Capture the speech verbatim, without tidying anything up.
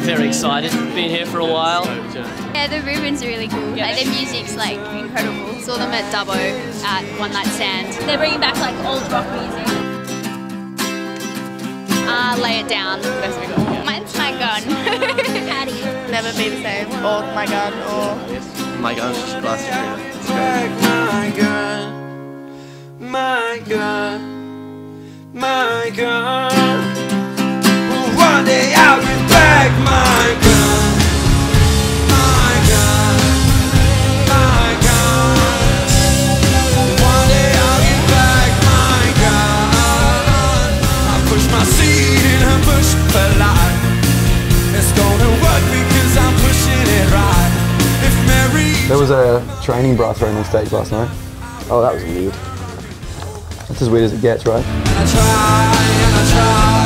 very excited, been here for a while. Yeah, the Rubens are really cool. Yeah. Like, their music's like incredible. Saw them at Dubbo at One Night Stand. They're bringing back like old rock music. Uh, Lay It Down. That's really cool. Mine's My Gun. Patty. Never Be the Same, or My Gun, or... My gun's just blasted. My gun, my gun, my gun. One day I'll get back my gun, my gun, my gun. One day I'll get back my gun. I push my seed in a bush for life. It's gonna work because I'm pushing it right. If Mary. There was a training bra thrown on stage last night. Oh, that was weird. That's as weird as it gets, right? And I try, and I try.